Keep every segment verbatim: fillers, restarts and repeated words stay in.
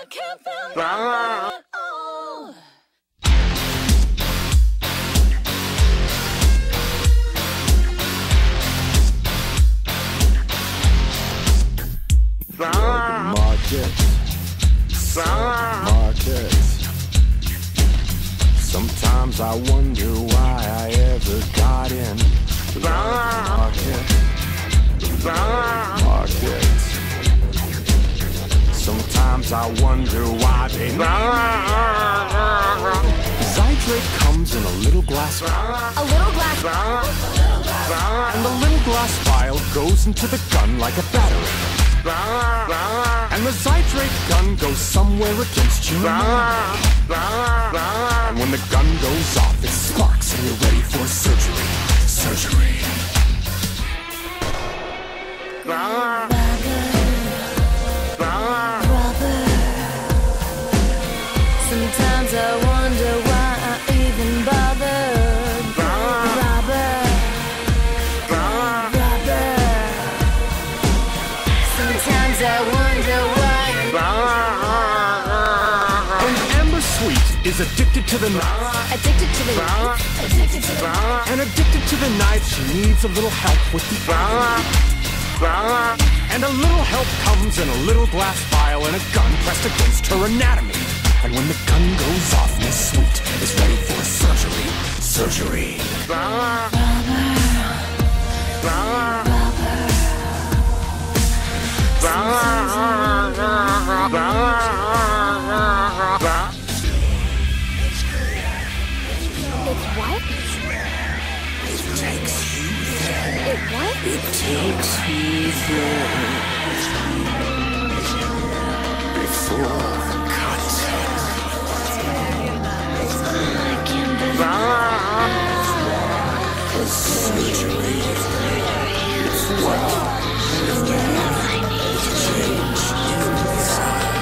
I can't feel it at all. Market, market. Sometimes I wonder why I ever got in the market, market. Sometimes I wonder why they Zydrate comes in a little glass A little glass and the little glass vial goes into the gun like a battery. And the Zydrate gun goes somewhere against you. And when the gun goes off, it sparks and you're ready for surgery. Surgery. Brother, brother. Sometimes I wonder why I even bothered. Brother, brother. Sometimes I wonder why. And Amber Sweet is addicted to the knife. Addicted to the knife. Addicted to the knife. And addicted to the knife, she needs a little help with the agony. And a little help comes in a little glass vial and a gun pressed against her anatomy. And when the gun goes off, Miss Sweet is ready for surgery. Surgery. Brother, brother. It's what? It takes you there. It what? It takes you there. Before cut. I can't believe Cause surgery is what I need to change inside.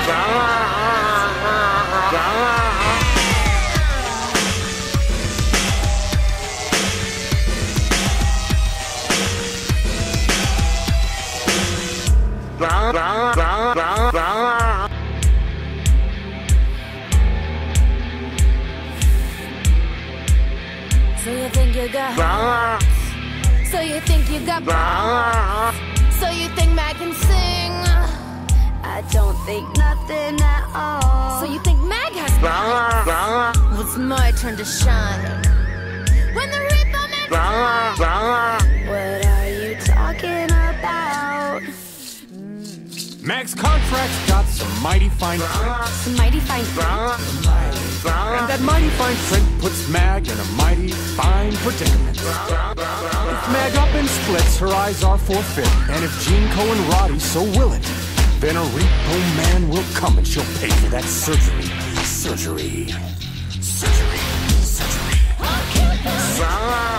So you think you got So you think you got So you think Mag can sing? I don't think nothing at all. So you think Mag has well, it's my turn to shine. When the Repo Man What are you talking about? Mag's contract's got some mighty fine print. Some mighty fine print. And that mighty fine print puts Mag in a mighty fine predicament. If Mag up and splits, her eyes are forfeit. And if Gene Coe and Roddy so will it, then a Repo Man will come and she'll pay for that surgery. Surgery. Surgery. Surgery.